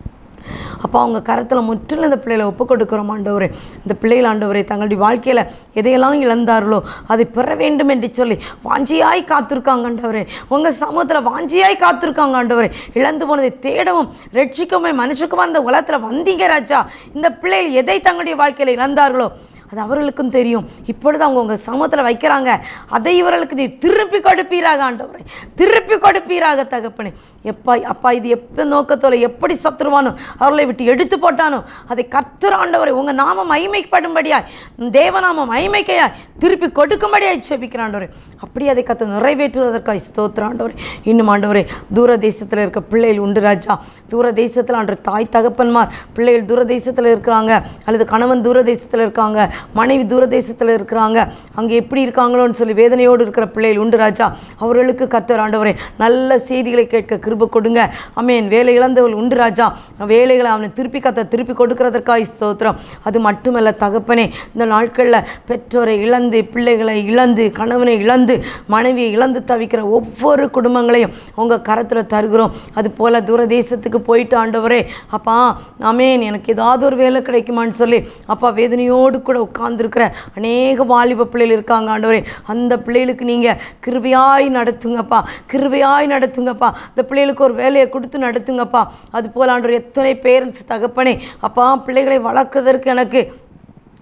அப்பா, அவங்க கரத்தில் முற்றிலும் இந்த பிள்ளைகளை ஒப்பு கொடுக்குறோம் ஆண்டவரே. இந்த பிள்ளைகள் ஆண்டவரே தங்களுடைய வாழ்க்கையில் எதையெல்லாம் இழந்தார்களோ அதை பெற வேண்டும் என்று சொல்லி வாஞ்சியாய் காத்திருக்காங்க ஆண்டவரே. உங்கள் சமூகத்தில் வாஞ்சியாய் காத்திருக்காங்க ஆண்டவரே. இழந்து போனதை தேடவும் ரட்சிக்கவுமே மனுஷக்குமா இந்த உலகத்தில் வந்தீங்க ராஜா. இந்த பிள்ளைகள் எதை தங்களுடைய வாழ்க்கையில் இழந்தார்களோ அது அவர்களுக்கும் தெரியும். இப்பொழுது அவங்க உங்கள் சமூகத்தில் வைக்கிறாங்க, அதை இவர்களுக்கு நீ திருப்பி கொடுப்பீராக ஆண்டவரே, திருப்பி கொடுப்பீராக தகப்பனே. எப்பா அப்பா, இது எப்போ நோக்கத்தோட எப்படி சத்துருவானோ அவர்களை விட்டு எடுத்து போட்டானோ அதை கர்த்தர் ஆண்டவரை உங்கள் நாமம் மைமைப்படும்படியாய், தேவநாமம் மைமைக்கையாய் திருப்பி கொடுக்கும்படியாய் ஜெபிக்கிறான் ஆண்டவரே. அப்படி அதை கர்த்தர் நிறைவேற்றுவதற்காக ஸ்தோத்திரம் ஆண்டவரே. இன்னும் ஆண்டவரே, தூர தேசத்தில் இருக்க பிள்ளைகள் உண்டு ராஜா. தூர தேசத்தில் ஆண்டு தாய் தகப்பன்மார் பிள்ளைகள் தூர தேசத்தில் இருக்கிறாங்க, அல்லது கணவன் தூர தேசத்தில் இருக்காங்க, மனைவி தூர தேசத்தில் இருக்கிறாங்க, அங்கே எப்படி இருக்காங்களோன்னு சொல்லி வேதனையோடு இருக்கிற பிள்ளைகள் உண்டு ராஜா. அவர்களுக்கு கர்த்தர் ஆண்டவரே நல்ல செய்திகளை கேட்க கிருபை கொடுங்க. ஆமென். வேலை இழந்தவள் உண்டு ராஜா, வேலைகளை அவனை திருப்பி கர்த்தர் திருப்பி கொடுக்கறதற்காக ஸ்தோத்திரம். அது மட்டுமல்ல தகப்பனே, இந்த நாட்களில் பெற்றோரை இழந்து, பிள்ளைகளை இழந்து, கணவனை இழந்து, மனைவியை இழந்து தவிக்கிற ஒவ்வொரு குடும்பங்களையும் உங்கள் கரத்தில் தருகிறோம். அது போல் தூர தேசத்துக்கு போயிட்டு ஆண்டவரே அப்பா ஆமென், எனக்கு ஏதாவது ஒரு வேலை கிடைக்குமான்னு சொல்லி அப்பா வேதனையோடு கூட உட்கார்ந்துருக்கிற அநேக வாலிப பிள்ளைகள் இருக்காங்க ஆண்டவரே. அந்த பிள்ளைகளுக்கு நீங்கள் கிருபையாய் நடத்துங்கப்பா, கிருபையாய் நடத்துங்கப்பா. இந்த பிள்ளைகளுக்கு ஒரு வேலையை கொடுத்து நடத்துங்கப்பா. அது போல் ஆண்டவர் எத்தனை பேரண்ட்ஸ் தகப்பனே அப்பா பிள்ளைகளை வளர்க்குறதற்கு எனக்கு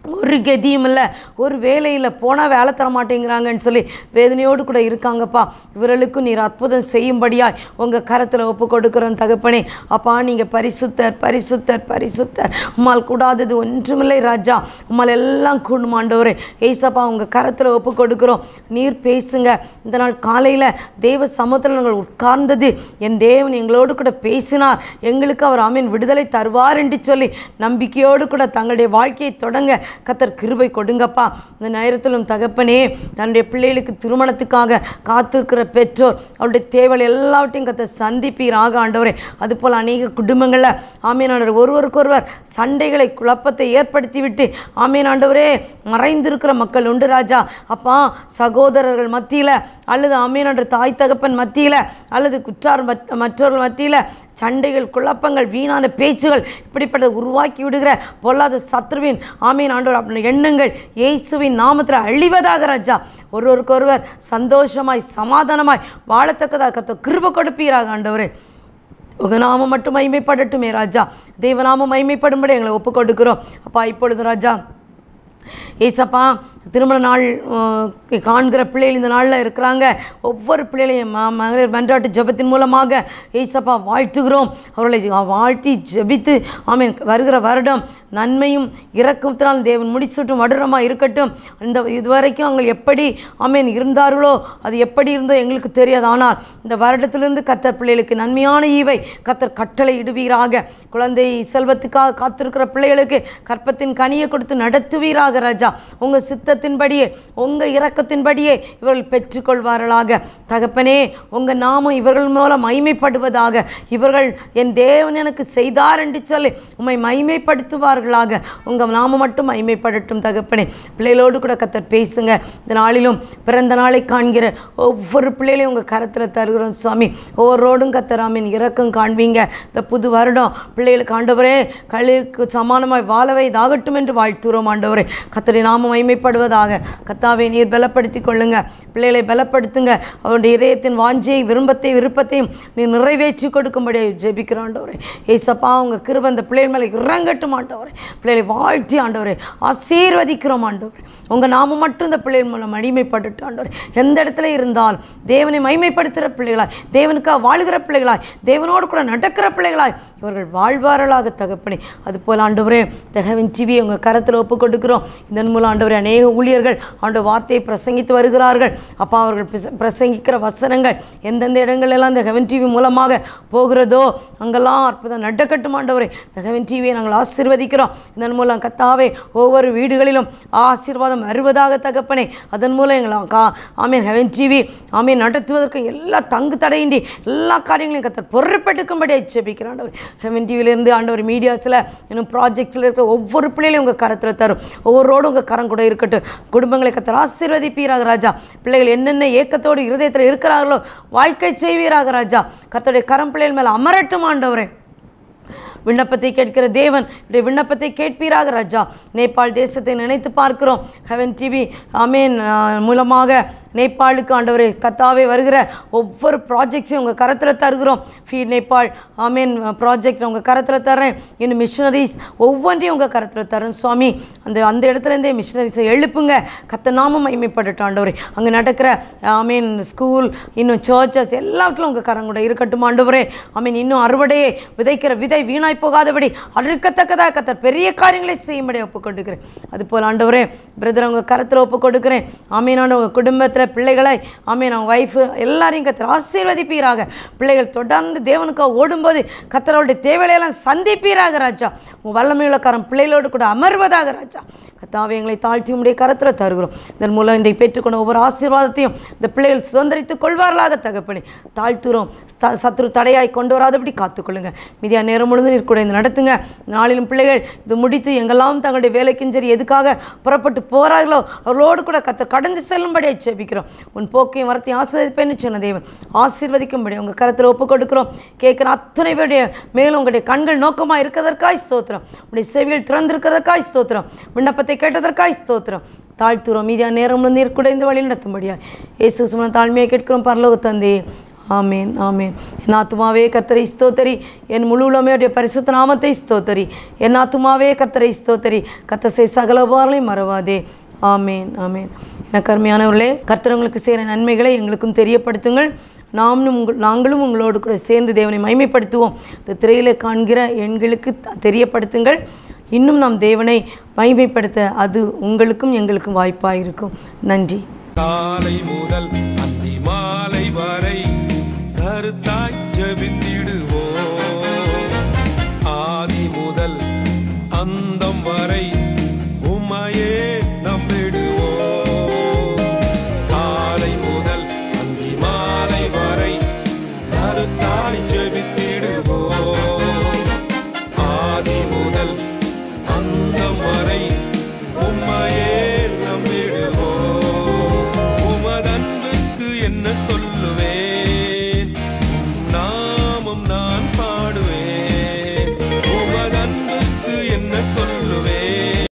ஒரு கதியும் இல்லை, ஒரு வேலையில் போனால் வேலை தர மாட்டேங்கிறாங்கன்னு சொல்லி வேதனையோடு கூட இருக்காங்கப்பா. இவர்களுக்கும் நீர் அற்புதம் செய்யும்படியாய் உங்கள் கரத்தில் ஒப்பு கொடுக்குறோம் தகப்பனே. அப்பா நீங்கள் பரிசுத்தர் பரிசுத்தர் பரிசுத்தர், உம்மால் கூடாதது ஒன்றுமில்லை ராஜா, உம்மால் எல்லாம் கூடும் ஆண்டவரே. ஏசப்பா உங்கள் கரத்தில் ஒப்பு கொடுக்குறோம். நீர் பேசுங்க. இந்த நாள் காலையில் தேவ சமூகத்தில் நாங்கள் உட்கார்ந்தது என் தேவன் எங்களோடு கூட பேசினார், எங்களுக்கு அவர் ஆமீன் விடுதலை தருவார் என்று சொல்லி நம்பிக்கையோடு கூட தங்களுடைய வாழ்க்கையை தொடங்க கர்த்தர் கிருபை கொடுங்கப்பா. இந்த நேரத்திலும் தகப்பனே, தன்னுடைய பிள்ளைகளுக்கு திருமணத்துக்காக காத்திருக்கிற பெற்றோர் அவருடைய தேவைகள் எல்லாவற்றையும் கர்த்தர் சந்திப்பீராக ஆண்டவரே. அதுபோல் அநேக குடும்பங்களில் ஆமீன் ஆண்டவர் ஒருவருக்கொருவர் சண்டைகளை குழப்பத்தை ஏற்படுத்திவிட்டு ஆமீன் ஆண்டவரே மறைந்திருக்கிற மக்கள் உண்டு ராஜா. அப்பா சகோதரர்கள் மத்தியில் அல்லது ஆமீன் ஆண்டவர் தாய் தகப்பன் மத்தியில் அல்லது குற்றார் மற்றவர்கள் மத்தியில் சண்டைகள் குழப்பங்கள் வீணான பேச்சுகள் இப்படிப்பட்ட உருவாக்கி விடுகிற பொல்லாத சத்ருவின் ஆமீன் ஆண்டவர் அப்படி எண்ணங்கள் இயேசுவின் நாமத்தில் அழிவதாக ராஜா. ஒருவருக்கொருவர் சந்தோஷமாய் சமாதானமாய் வாழத்தக்கதாக கத்த கிருபை கொடுப்பீராக ஆண்டவரே. உங்கள் நாமம் மட்டும் மகிமைப்படட்டுமே ராஜா. தேவநாமம் மகிமைப்படும்படி எங்களை ஒப்பு கொடுக்கிறோம் அப்பா. இப்பொழுது ராஜா ஏசப்பா திருமண நாள் காண்கிற பிள்ளைகள் இந்த நாளில் இருக்கிறாங்க. ஒவ்வொரு பிள்ளைகளையும் மகளிர் மன்றாட்டு ஜெபத்தின் மூலமாக ஏசப்பா வாழ்த்துகிறோம். அவர்களை வாழ்த்தி ஜெபித்து ஆமீன் வருகிற வருடம் நன்மையும் இரக்கத்தினால் தேவன் முடிசூட்டும் வருடமாக இருக்கட்டும். இந்த இதுவரைக்கும் அவங்க எப்படி ஆமீன் இருந்தார்களோ அது எப்படி இருந்தோ எங்களுக்கு தெரியாது. ஆனால் இந்த வருடத்திலிருந்து கர்த்தர் பிள்ளைகளுக்கு நன்மையான ஈவை கர்த்தர் கட்டளை இடுவீராக. குழந்தை செல்வத்துக்காக காத்திருக்கிற பிள்ளைகளுக்கு கற்பத்தின் கனியை கொடுத்து நடத்துவீராக ராஜா. உங்கள் சித்தத்தின்படியே உங்கள் இரக்கத்தின்படியே இவர்கள் பெற்றுக்கொள்வார்களாக தகப்பனே. உங்கள் நாமம் இவர்கள் மூலம் மகிமைப்படுவதாக. இவர்கள் என் தேவன் எனக்கு செய்தார் என்று சொல்லி உம்மை மகிமைப்படுத்துவார்களாக. உங்கள் நாமம் மட்டும் மகிமைப்படட்டும் தகப்பனே. பிள்ளைகளோடு கூட கர்த்தர் பேசுங்க. இந்த நாளிலும் பிறந்த நாளை காண்கிற ஒவ்வொரு பிள்ளைகளையும் உங்கள் கரத்தில் தருகிறோம் சுவாமி. ஒவ்வொருவரோடும் கர்த்தர் ஆமீன் இரக்கம் காண்பீங்க. இந்த புது வருடம் பிள்ளைகளுக்கு ஆண்டவரே கழுக்கு சமானமாய் வாழவை இதாகட்டும் என்று வாழ்த்துகிறோம் ஆண்டவரே. கர்த்தருடைய நாமம் மகிமைப்படுவதாக. கர்த்தாவை நீர் பலப்படுத்தி கொள்ளுங்க. பிள்ளைகளை பலப்படுத்துங்க. அவருடைய இதயத்தின் வாஞ்சையை விரும்பத்தை விருப்பத்தையும் நீர் நிறைவேற்றி கொடுக்கும்படி ஜெபிக்கிறோம் ஆண்டவரே. ஏசப்பா உங்கள் கிருபை அந்த பிள்ளைகள் மேலே இறங்கட்டும் ஆண்டவரே. பிள்ளைகளை வாழ்த்தி ஆண்டவரே ஆசீர்வதிக்கிறோம் ஆண்டவரே. உங்கள் நாமம் மட்டும் இந்த பிள்ளைகள் மூலம் மகிமைப்பட்டு ஆண்டவரே. எந்த இடத்துல இருந்தால் தேவனை மகிமைப்படுத்துகிற பிள்ளைகளாய், தேவனுக்காக வாழ்கிற பிள்ளைகளாய், தேவனோடு கூட நடக்கிற பிள்ளைகளாய் இவர்கள் வாழ்வார்களாக தகப்பனே. அதுபோல் ஆண்டவரே தகவின் டிவியை உங்கள் கரத்தில் ஒப்பு கொடுக்கிறோம். இதன் மூலம் ஆண்டவரே அநேக ஊழியர்கள் ஆண்டு வார்த்தையை பிரசங்கித்து வருகிறார்கள். அப்பா அவர்கள் பிரசங்கிக்கிற வசனங்கள் எந்தெந்த இடங்களெல்லாம் இந்த ஹெவன் டிவி மூலமாக போகிறதோ அங்கெல்லாம் அற்புதம் நடக்கட்டும் ஆண்டவரே. இந்த ஹெவன் டிவியை நாங்கள் ஆசீர்வதிக்கிறோம். இதன் மூலம் கர்த்தாவே ஒவ்வொரு வீடுகளிலும் ஆசீர்வாதம் வருவதாக தகப்பனே. அதன் மூலம் எங்களை கா ஆமீன் ஹெவன் டிவி ஆமீன் நடத்துவதற்கு எல்லா தங்கு தடையின்றி எல்லா காரியங்களையும் கர்த்தர் பொறுப்பெடுக்கும்படி ஜெபிக்கிறோம் ஆண்டவர். ஹெவன் டிவியிலேருந்து ஆண்டவர் மீடியாஸில் இன்னும் ப்ராஜெக்ட்ஸில் இருக்கிற ஒவ்வொரு பிள்ளைகளையும் உங்கள் கரத்தில் தரும். ஒவ்வொருவரோடும் உங்கள் கரம் கூட இருக்கட்டும். குடும்பங்களை கர்த்தர் ஆசீர்வதிப்பீராக ராஜா. பிள்ளைகள் என்னென்ன ஏக்கத்தோடு இருதயத்தில் இருக்கிறார்களோ வாய்க்கை செய்வீராக ராஜா. கர்த்தருடைய கரம் பிள்ளைகள் மேலே அமரட்டும் ஆண்டவரே. விண்ணப்பத்தை கேட்கிற தேவன் இவருடைய விண்ணப்பத்தை கேட்பீராக ராஜா. நேபாள் தேசத்தை நினைத்து பார்க்கிறோம். ஹெவன் டிவி ஆமீன் மூலமாக நேபாளுக்கு ஆண்டவரே கர்த்தாவே வருகிற ஒவ்வொரு ப்ராஜெக்ட்ஸையும் உங்கள் கரத்தில் தருகிறோம். ஃபீட் நேபாள் ஆமீன் ப்ராஜெக்ட் உங்கள் கரத்தில் தர்றேன். இன்னும் மிஷனரிஸ் ஒவ்வொன்றையும் உங்கள் கரத்தில் தரேன் சுவாமி. அந்த அந்த இடத்துலேருந்தே மிஷனரிஸை எழுப்புங்க. கர்த்தர் நாமம் மகிமைப்படட்டும் ஆண்டவரே. அங்கே நடக்கிற ஆமீன் ஸ்கூல் இன்னும் சர்ச்சஸ் எல்லாவற்றிலும் உங்கள் கரம் கூட இருக்கட்டும் ஆண்டவரே. ஆமீன் இன்னும் அறுவடையை விதைக்கிற விதை வீணாய் போகாதபடி அறுக்கத்தக்கதாக கர்த்தர் பெரிய காரியங்களை செய்யும்படி ஒப்பு கொடுக்கிறேன். அதுபோல் ஆண்டவரே பிரதர் உங்கள் கரத்தில் ஒப்பு கொடுக்கிறேன். ஆமீனான உங்கள் குடும்பத்தில் பிள்ளைகளை ஆமீன் அவங்க ஒய்ஃபு எல்லாரையும் கர்த்தர் ஆசீர்வதிப்பீராக. பிள்ளைகள் தொடர்ந்து தேவனுக்காக ஓடும்போது கர்த்தருடைய தேவையெல்லாம் சந்திப்பீராக ராஜா. உங்கள் வல்லமையுள்ள கரம் பிள்ளைகளோடு கூட அமர்வதாக ராஜா. கர்த்தாவே எங்களை தாழ்த்தி உடைய கரத்தில் தருகிறோம். இதன் மூலம் இன்றைக்கு பெற்றுக்கொண்ட ஒவ்வொரு ஆசீர்வாதத்தையும் இந்த பிள்ளைகள் சுதந்திரித்துக் கொள்வார்களாக தகப்பனே. தாழ்த்துறோம். சத்ரு தடையாய் கொண்டு வராதபடி காத்துக்கொள்ளுங்க. மீதியா நேரம் முழுவதும் நீர் கூட இந்த நடத்துங்க. நாளிலும் பிள்ளைகள் இது முடித்து எங்கெல்லாம் தங்களுடைய வேலைக்கும் சரி எதுக்காக புறப்பட்டு போகிறார்களோ அவர்களோடு கூட கர்த்தர் கடந்து செல்லும்படியை ஜெபிக்கிறோம். உன் போக்கையும் வரத்தையும் ஆசீர்வதிப்பேன்னு சொன்ன தேவன் ஆசீர்வதிக்கும்படி உங்கள் கரத்தில் ஒப்பு கொடுக்கிறோம். கேட்குற அத்தனை பேருடைய மேலும் உங்களுடைய கண்கள் நோக்கமாக இருக்கிறதற்காய் ஸ்தோத்திரம். உங்களுடைய செவிகள் திறந்திருக்கிறதற்காய் ஸ்தோத்திரம். விண்ணப்பத்தை கேட்டதற்காய் ஸ்தோத்திரம். தாழ்த்துறோம். மீதியா நேரம் நீர் கூட இந்த வழி நடத்தும்படியா இயேசு சுமன தாழ்மையை கேட்கிறோம் பரலோக தந்தையே. ஆமேன் ஆமேன். என் ஆத்துமாவே கர்த்தரை ஸ்தோத்தரி, என் முழு உலமையுடைய பரிசுத்த நாமத்தை ஸ்தோத்தரி. என் ஆத்துமாவே கர்த்தரை ஸ்தோத்தரி, கர்த்தர் செய்த சகல உபகாரங்களையும் மறவாதே. ஆமேன் ஆமேன். எனக்கு அருமையானவர்களே, கர்த்தர் உங்களுக்கு செய்கிற நன்மைகளை எங்களுக்கும் தெரியப்படுத்துங்கள். நாமும் உங்கள் நாங்களும் உங்களோடு கூட சேர்ந்து தேவனை மகிமைப்படுத்துவோம். இந்த திரையில் காண்கிற எண்களுக்கு தெரியப்படுத்துங்கள். இன்னும் நாம் தேவனை மகிமைப்படுத்த அது உங்களுக்கும் எங்களுக்கும் வாய்ப்பாக இருக்கும். நன்றி. காலை முதல் அந்தி மாலை வரை கருத்தாய் ஜெபித்திடுவோம். ஆதி முதல் அந்தம் வரை உம்மையே நம்பிடுவோம். காலை முதல் அந்தி மாலை வரை கருத்தாய் ஜெபித்திடுவோம். ஆதி முதல் அந்தம் வரை உம்மையே நம்பிடுவோம். உமதன்புக்கு என்ன சொல்ல